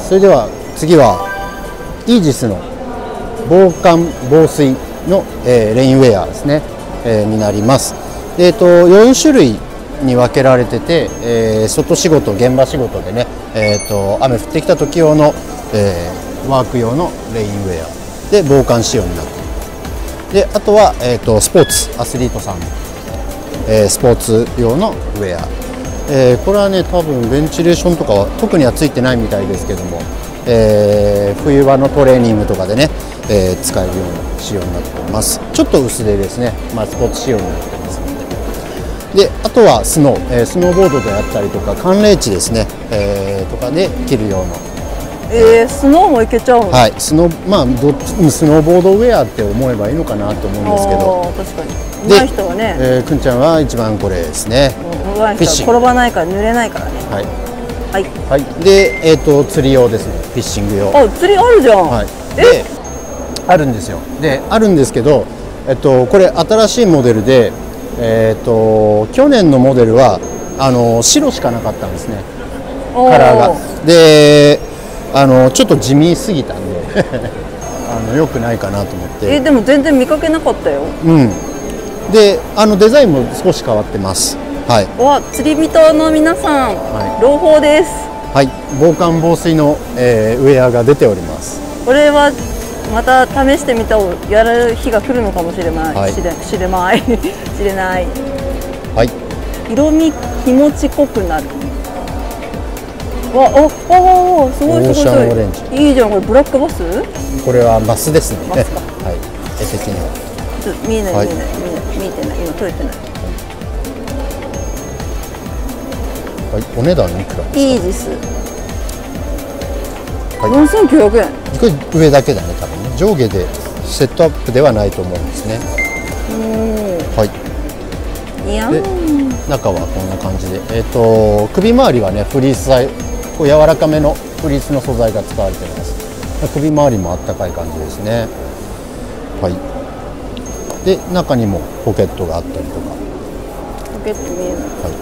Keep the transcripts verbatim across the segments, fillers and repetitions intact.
それでは次はイージスの防寒防水の、えー、レインウェアですね、えー、になります。えーと、よん種類に分けられてて、えー、外仕事、現場仕事でね、えーと、雨降ってきた時用の、えー、ワーク用のレインウェアで防寒仕様になっています。であとは、えーと、スポーツアスリートさんの、えー、スポーツ用のウェア、えー、これはね多分ベンチレーションとかは特にはついてないみたいですけども、えー、冬場のトレーニングとかでね、えー、使えるような仕様になっています。ちょっと薄手ですね、まあ、スポーツ仕様になってますので。であとはスノー、えー、スノーボードであったりとか寒冷地ですね、えー、とかで着るような、 えー、スノーもいけちゃうの？ はい、スノー、まあどっちスノーボードウェアって思えばいいのかなと思うんですけど、 確かに上手い人はね、 えー、くんちゃんは一番これですね、 上手い人は転ばないから濡れないからね。 はいはい、 はい、で、えー、と釣り用ですね、フィッシング用。 あ、釣りあるじゃん。 はい、 えであるんですよ。であるんですけど、えっと、これ新しいモデルで、えー、と去年のモデルはあの白しかなかったんですね、カラーが。であのちょっと地味すぎたんであの良くないかなと思って。 えでも全然見かけなかったよ。 うん、であのデザインも少し変わってます。はい、 わ、釣り人の皆さん、はい、朗報です。 はい、防寒防水の、えー、ウェアが出ております。 これはまた試してみたをやる日が来るのかもしれない、はい、しれしれないしれない。 はい。 色味気持ち濃くなる。わ、お、おお、すごいすごいすごい。いいじゃん、これブラックバス？これはマスですね。 マスか。 はい。絵的には。 ちょっと見えない、はい、見えない見えてない今撮れてない。 はい。お値段いくらですか？ イージス。よんせんきゅうひゃくえん。 これ上だけだね、多分ね。上下でセットアップではないと思うんですね。はい。 いやで中はこんな感じで、えっと首周りはねフリース材、こう柔らかめのフリースの素材が使われています。首周りもあったかい感じですね。はい。で中にもポケットがあったりとか。 ポケット見えない。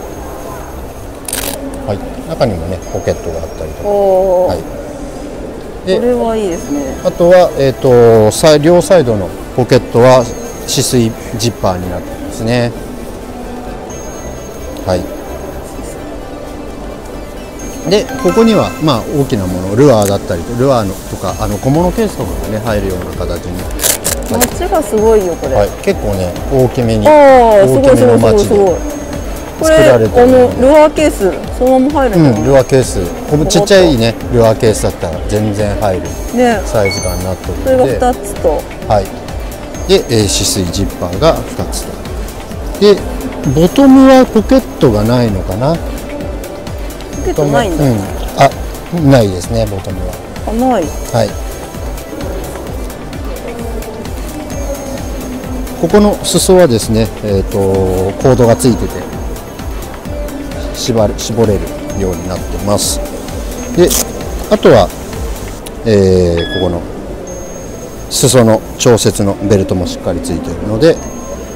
はい。はい。中にもねポケットがあったりとか。はい。 これはいいですね。 あとは、えー、と両サイドのポケットは止水ジッパーになってますね。はい。でここには、まあ、大きなものルアーだったりルアーのとかあの小物ケースとかがね入るような形に。 街がすごいよこれ。 はい、結構ね大きめに大きめの街で作られてる。これあのルアーケースそのまま入るんだ。 うん、ルアーケース、このちっちゃいねルアーケースだったら全然入るサイズ感になってるので、 それがふたつと、 はい。で、えー、止水ジッパーがふたつと。で、ボトムはポケットがないのかな。 ポケットないんだ。うん、 あ、ないですねボトムは。 あ、ない。 はい。ここの裾はですね、えっとコードがついてて縛る絞れるようになってます。で、あとは、えー、ここの裾の調節のベルトもしっかりついているので、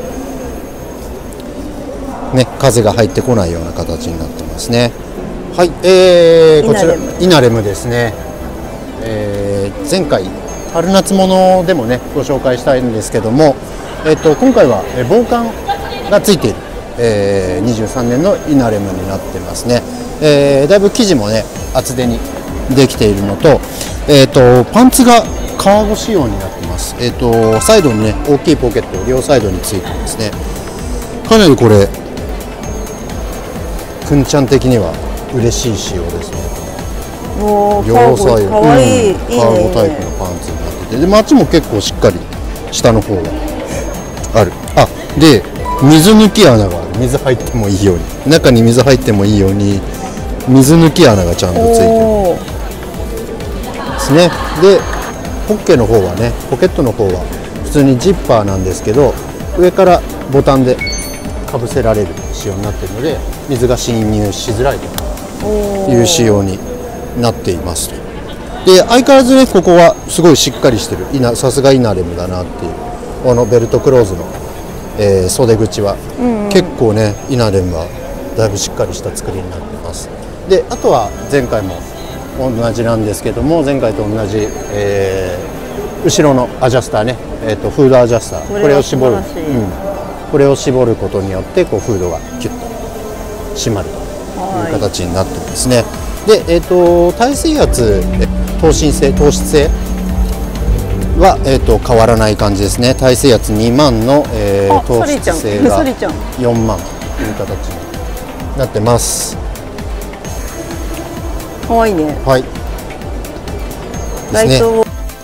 ね、風が入ってこないような形になってますね。はい、えー、こちらイナレムですね。えー、前回春夏物でもねご紹介したいんですけども、えっと今回は防寒がついている、えー、にじゅうさんねんのイナレムになってますね。えー、だいぶ生地もね厚手にできているのと、えー、とパンツがカーゴ仕様になってます。えー、とサイドにね大きいポケット両サイドについてますね。かなりこれくんちゃん的には嬉しい仕様ですね。両サイド、 かわいい、 うん、カーゴタイプのパンツになってて、でマッチも結構しっかり下の方がある。あ、で水抜き穴がある。水入ってもいいように、中に水入ってもいいように水抜き穴がちゃんとついてるですね。でポッケの方はね、ポケットの方は普通にジッパーなんですけど、上からボタンでかぶせられる仕様になっているので水が侵入しづらいという仕様になっています。で相変わらずねここはすごいしっかりしてる、さすがイナレムだなっていう。このベルトクローズの、えー、袖口は、うんうん、結構ねイナレムはだいぶしっかりした作りになっています。であとは前回も同じなんですけども、前回と同じ、えー、後ろのアジャスターね、えー、とフードアジャスター、これを絞る、うん、これを絞ることによってこうフードがキュッと締まるという形になってますね。で、えー、と耐水圧、透心性、透湿性は、えー、と変わらない感じですね。耐水圧にまんの、えー、透湿性がよんまんという形になってます。 かわいいね。 はい。 ライトウォ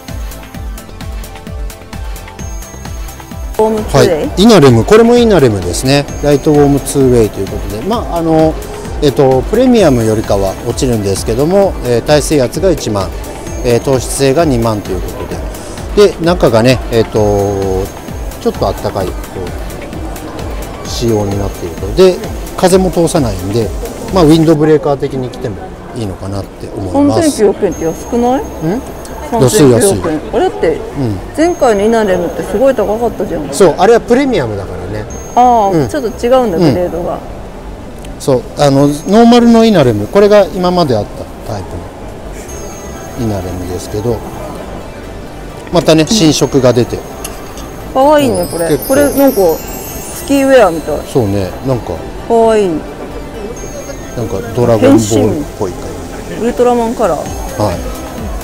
ームツーウェイ、 はい、イナレム、これもイナレムですね。ライトウォームツーウェイということで、まああのえっとプレミアムよりかは落ちるんですけども、えー、耐水圧がいちまん、えー、透湿性がにまんということで、で中がね、えっとちょっとあったかいこう仕様になっていると、で風も通さないんで、まあウィンドブレーカー的に来てもいいのかなって思います。 さんぜんきゅうひゃくえんって安くない？ ん？安い安い。 あれって、うん、前回のイナレムってすごい高かったじゃん。 そう、あれはプレミアムだからね。 ああ、 うん、 ちょっと違うんだ、グレードが。 うん、そう、あのノーマルのイナレム、これが今まであったタイプのイナレムですけど、またね新色が出て。 可愛いねこれ。これなんかスキーウェアみたい。 そうね、なんか可愛い。 なんかドラゴンボールっぽい感じ。 ウルトラマンカラー。 はい。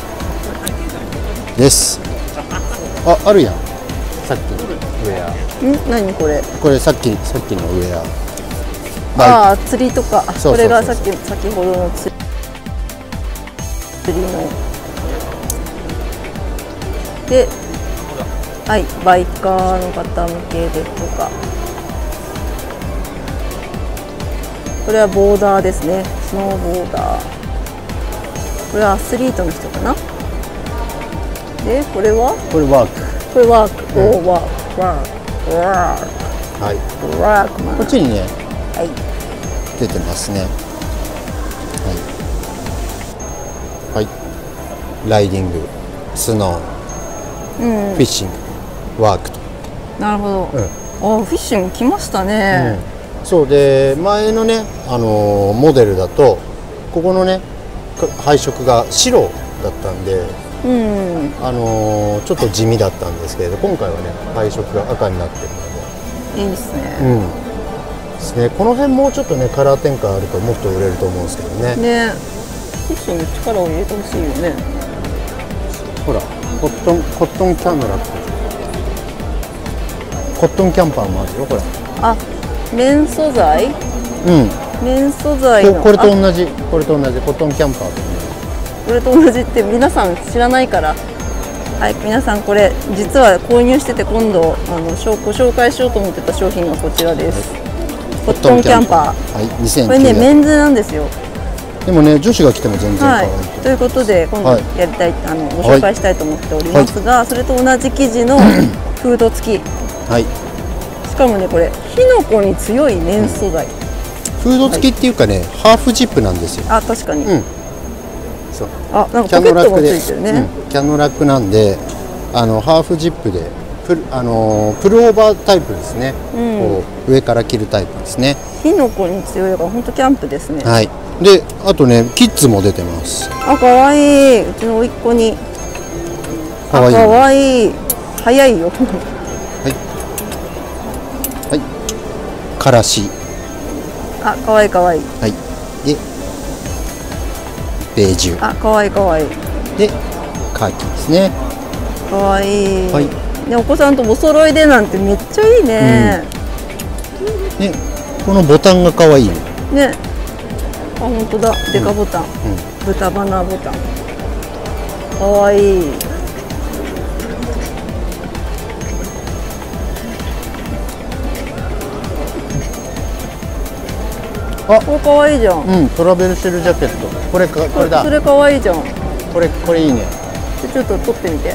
です。あ、あるやん。さっきのウェア。 ん、何これ。 これさっきさっきのウェア。ああ、釣りとか。これがさっき先ほどの釣り。釣りの。で。はい、バイカーの方向けでとか。これはボーダーですね。スノーボーダー。これはアスリートの人かな。で、これはこれワーク。 これワーク。おー、ワーク。ワーク。ワーク。 はい。 ワークマン。 こっちにね、 はい、 出てますね。はい。はい。ライディング、スノー、うん、フィッシング、ワークと。 なるほど。うん、あ、フィッシング来ましたね。 うん、そうで、前のね、あのー、モデルだとここのね配色が白だったんで、うん、あのー、ちょっと地味だったんですけれど、今回はね配色が赤になってるのでいいですね。 うん、ですね。この辺もうちょっとねカラー転換あるともっと売れると思うんですけどね。 ね、フィッシング力を入れてほしいよね。 ほら、コットンコットンキャンドラコットンキャンパーもあるよこれ。 あ、綿素材？うん。綿素材のこれと同じ、これと同じコットンキャンパーと、ね、 これと同じって皆さん知らないから。はい、皆さんこれ実は購入してて、今度あのご紹介しようと思ってた商品がこちらです。はい、コットンキャンパー。はい、にせんきゅうひゃくえん。これね、メンズなんですよ。 でもね、女子が来ても全然可愛い、 はい、ということで今度やりたい、はい、あのご紹介したいと思っておりますが、はい、それと同じ生地のフード付き。はい。しかもね、これ火の粉に強い綿素材、うん、 フード付きっていうかね、はい、ハーフジップなんですよ。 あ、確かに、うん、 そう、 あ、なんかポケットもついてるね、 うん、キャノラックなんで、あのハーフジップでプル、あのプルオーバータイプですね、うん、こう上から着るタイプですね。 火の粉に強いから本当キャンプですね。 はい。で、あとね、キッズも出てます。 あ、かわいい。うちの甥っ子にかわいい、かわいい。早いよ。 はいはい、からし。 あ、かわいいかわいい。 はい。で、ベージュ。 あ、かわいいかわいい。 で、カーキですね。 かわいい。はい。ね、お子さんとお揃いでなんてめっちゃいいね。 うん、ね、このボタンがかわいいね。 ね。あ、本当だ。デカボタン。うん、豚バナボタン。かわいい。あ、これかわいいじゃん。 うん、トラベルシェルジャケット。これか、これだ。 それかわいいじゃん。 これ、これいいね。 ちょっと撮ってみて。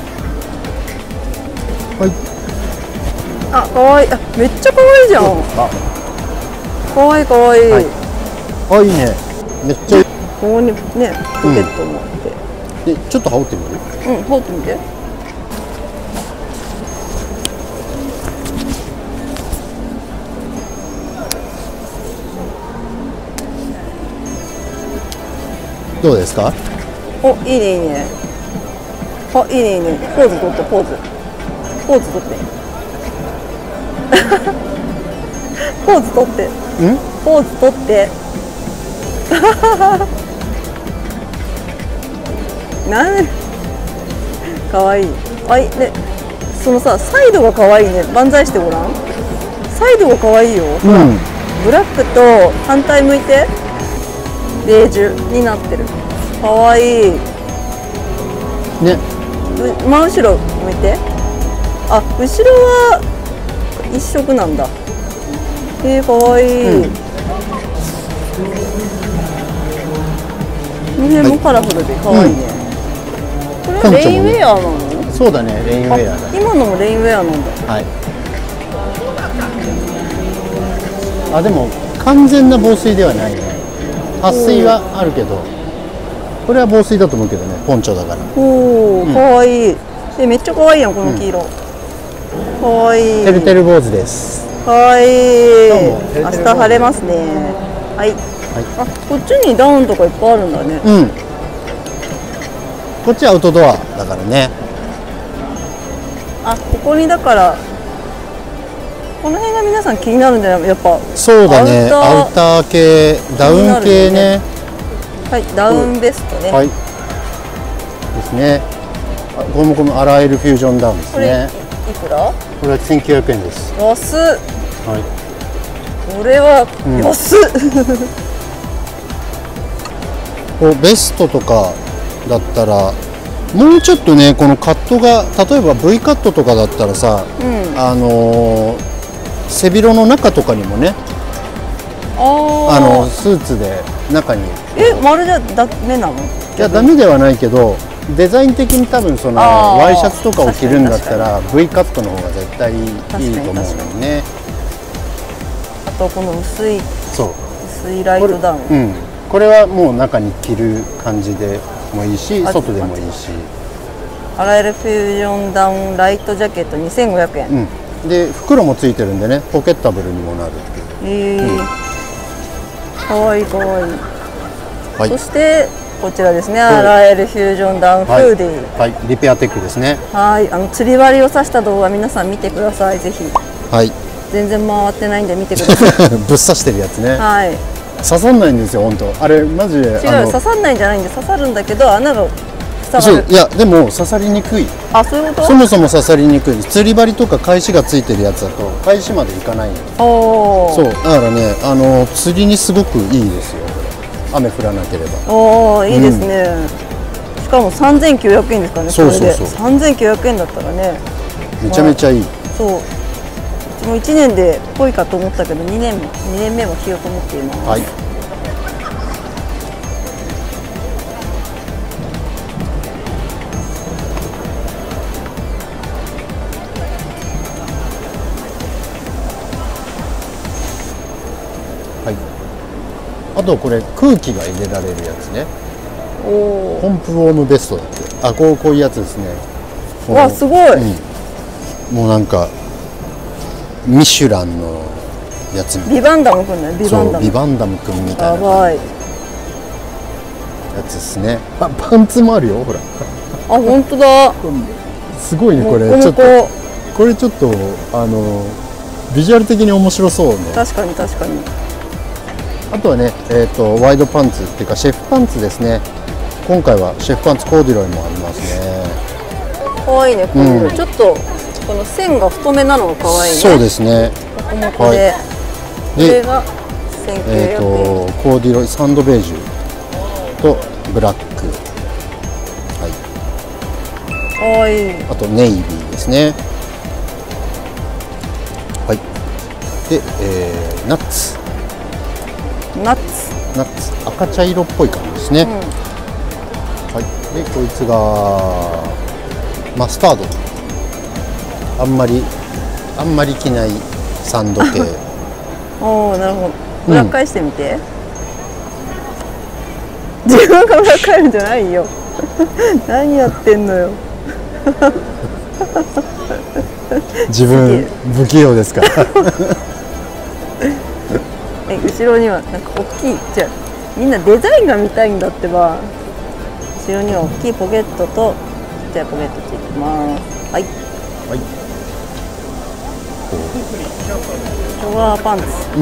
はい。 あ、かわいい。あ、めっちゃかわいいじゃん。かわいいかわいい。はい、 あ、いいね。めっちゃいい。 ここにね、ポケットもあって。 うん、で、ちょっと羽織ってみる。 うん、羽織ってみて。 どうですか？ お、いいねいいね。あ、いいねいいね。ポーズ取ってポーズ。ポーズ取って。ポーズ取って。 ん？ ポーズ取って。なんで？可愛い。あいね。そのさ、サイドが可愛いね。万歳してごらん。サイドが可愛いよ。ほら、うん、ブラックと反対向いて。ベージュになってる。可愛い。 ね。 真後ろ向いて。あ、後ろは一色なんだ。えー、可愛い。うん、この辺もカラフルで可愛いね。うん、これはレインウェアなの？ そうだね、レインウェアだ。 今のもレインウェアなんだ。 はい。あ、でも完全な防水ではないね。撥水はあるけど、これは防水だと思うけどね、ポンチョだから。 おお、可愛い。え、めっちゃ可愛いやんこの黄色。可愛い。 てるてる坊主です。 可愛い。明日晴れますね。はい。あ、こっちにダウンとかいっぱいあるんだね。 うん。こっちはアウトドアだからね。 あ、ここにだからこの辺が皆さん気になるんじゃない？やっぱそうだね、アウター系、ダウン系ね。 はい、ダウンベストね。 はい。ですね。これもこのアラエルフュージョンダウンですね。 いくら？ これはせんきゅうひゃくえんです。 安っ。 はい。 これは安っ。 うん、こうベストとかだったら。もうちょっとね、このカットが例えば ブイ カットとかだったらさ、うん、あのー、背広の中とかにもね、ああのスーツで中にえ、丸じゃダメなの？ いやダメではないけど、デザイン的に多分そのワイシャツとかを着るんだったら ブイ カットの方が絶対いいと思うのね。 あとこの薄い、 そう薄いライトダウン、 うん、これはもう中に着る感じでもいいし、外でもいいし。 アラエルフュージョンダウンライトジャケットにせんごひゃくえん、 うん、で袋もついてるんでね、ポケッタブルにもなるっていう。 へえ、かわいいかわいい。はい、そしてこちらですね、アラエルフュージョンダウンフーディー、 はい、はい、リペアテックですね。 はい、あの釣り針を刺した動画皆さん見てください、ぜひ。 はい、 全然回ってないんで見てください。 ぶっ刺してるやつね。 はい、 刺さんないんですよ、本当。あれマジで。 違う、刺さんないんじゃないんで、刺さるんだけど穴が塞がる。 いやでも刺さりにくい。 あ、そういうこと？ そもそも刺さりにくい。釣り針とか返しがついてるやつだと返しまでいかないの。おお。そう、だからね、あの釣りにすごくいいですよ。雨降らなければ。 おお、いいですね。うん、しかもさんぜんきゅうひゃくえんですからね。 そうそうそう。 さんぜんきゅうひゃくえんだったらね。 めちゃめちゃいい。 そう。うちもいちねんでぽいかと思ったけど、にねんにねんめも着ようと思っています。はい。 あとこれ空気が入れられるやつね。おポンプウォームベストだって。あ、こうこういうやつですね。 わ、すごい、うん、 もうなんかミシュランのやつ。 ビバンダムくんね。ビバンダム。 ビバンダムくんみたいなややばいやつですね。あ、パンツもあるよ、ほら。 あ、本当だ。 すごいね、これ。ちょっとこれちょっとあのビジュアル的に面白そうね。 確かに確かに。 あとはね、えーと、ワイドパンツっていうかシェフパンツですね。今回はシェフパンツコーデュロイもありますね。 可愛いね、コーデュロイ、うん、ちょっとこの線が太めなのが可愛いね。 そうですね。 モコモコで、はい、これがせんきゅうひゃくえん。えーとコーデュロイサンドベージュとブラック、はい、 可愛い。 あとネイビーですね。はい。で、えー、ナッツ。 ナッツナッツ赤茶色っぽい感じですね、うん、はい。でこいつがマスタード。あんまりあんまり着ないサンド系。 おお、なるほど。裏返してみて、うん、自分が裏返るんじゃないよ。何やってんのよ。 自分不器用ですから。 え、後ろにはなんか大きい、じゃあみんなデザインが見たいんだってば。 後ろには大きいポケットとちっちゃいポケットついてます。はい。 はい。 ジョガーパンツ。 うん。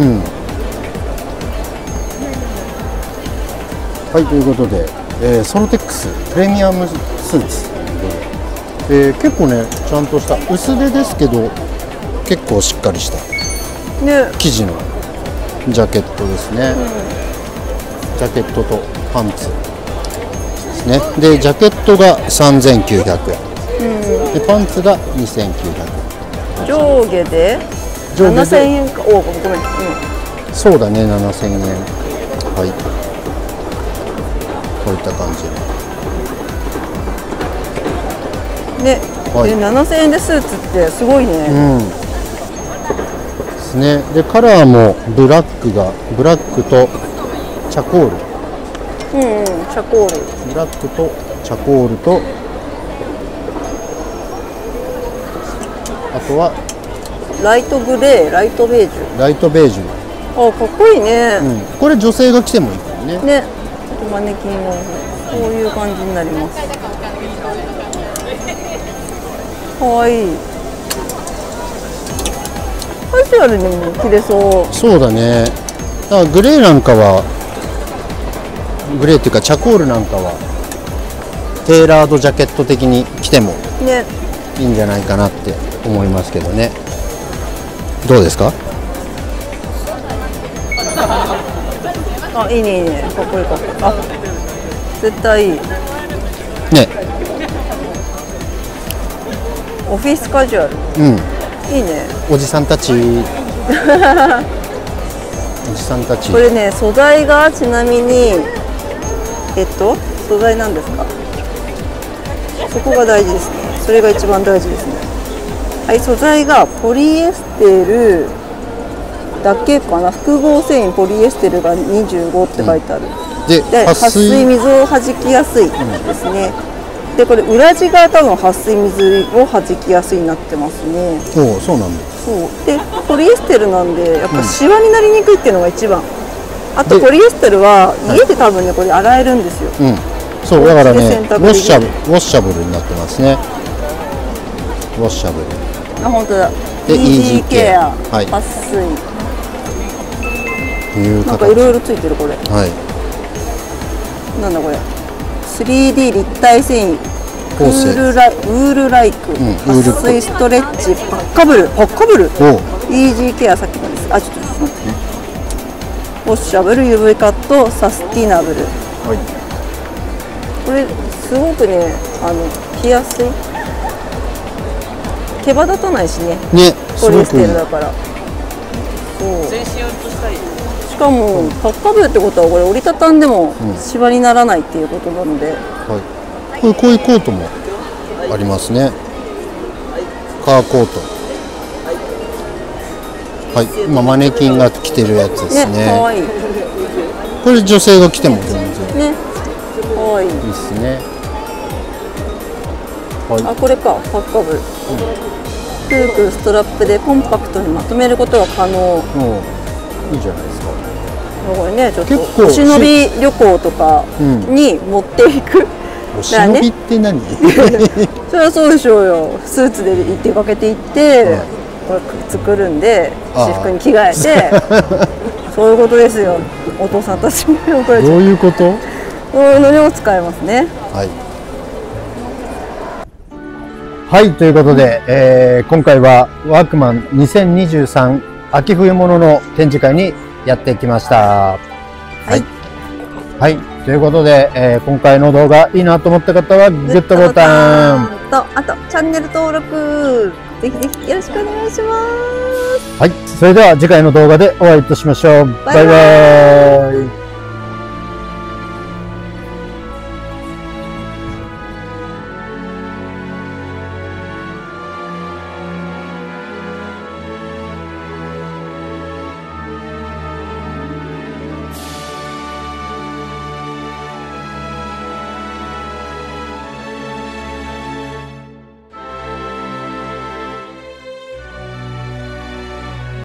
はい、ということで、えー、ソロテックスプレミアムスーツ、えー、結構ねちゃんとした薄手ですけど結構しっかりしたね、 生地のジャケットですね、うん、ジャケットとパンツですね。でジャケットがさんぜんきゅうひゃくえん、うん、でパンツがにせんきゅうひゃくえん、 上下でななせんえんか。おお、ごめん、うん、 そうだね、ななせんえん。はい、こういった感じね、はい、でななせんえんでスーツってすごいね。うんですね。 でカラーもブラックがブラックとチャコール、 うんうん、チャコール、 ブラックとチャコールと、あとはライトグレー、ライトベージュ、 ライトベージュ。 あ、かっこいいね、 うん、これ女性が着てもいいからね。 ね、マネキンはこういう感じになります。かわいい。カジュアルにも着れそう。 そうだね。だからグレーなんかはグレーっていうかチャコールなんかはテーラードジャケット的に着てもいいんじゃないかなって思いますけどね。どうですか？ あ、いいねいいね、かっこいいかっこいい。あ、絶対いいね。オフィスカジュアル、うん、いいね。 おじさんたちおじさんたち。 これね、素材がちなみにえっと素材なんですか？そこが大事ですね。それが一番大事ですね。はい、素材がポリエステルだけかな。複合繊維ポリエステルがにじゅうごって書いてある、うん、で, で撥水水を弾きやすいですね、うん、でこれ裏地が多分撥水水を弾きやすいになってますね。 おお、そうなんだ。 そうでポリエステルなんでやっぱシワになりにくいっていうのが一番、うん、あとポリエステルは家で多分ねこれ洗えるんですよ、うん、 そうだからね、ウォッシャブウォッシャブルになってますね。ウォッシャブル、 あ、本当だ。 で イージー ケア、 はい、撥水、 いうなんかいろいろついてるこれ。 はい。 なんだこれ。スリーディー 立体繊維。ウールライウールライク、うん、撥水ストレッチ、パッカブル、パッカブル。イージー ケア、さっきのです。あ、ちょっと待って。ウォッシャブル、ユーブイ カット、サスティナブル。はい。これすごくね、あの着やすい。毛羽立たないしね。ね、ポリエステルだから。そう。全身としたい。しかもパッカブルってことはこれ折りたたんでもシワにならないっていうことなので、うん、 はい、これこういうコートもありますね。カーコート、はい、今マネキンが着てるやつですね。 かわいい。 これ女性が着ても全然ね、かわいい。いいですね。 はい、あ、これか、パッカブル、うん、くるくるストラップでコンパクトにまとめることが可能。うん、 いいじゃないですか。 これね、ちょっとお忍び旅行とかに持っていく、うん、 お忍びって何？ それはそうでしょうよ。スーツで行って出かけていって、うん、これ作るんで私服に着替えてそういうことですよ。お父さんたちもこれどういうこと？ そういうのにも使えますね。 はい、はい、ということで、えー、今回はワークマンにせんにじゅうさん秋冬物の展示会にやってきました。はい、はい、ということで、えー、今回の動画いいなと思った方はグッドボタンと、あとチャンネル登録ぜひぜひよろしくお願いします。 はい、それでは次回の動画でお会いいたしましょう。バイバイ。バイバイ。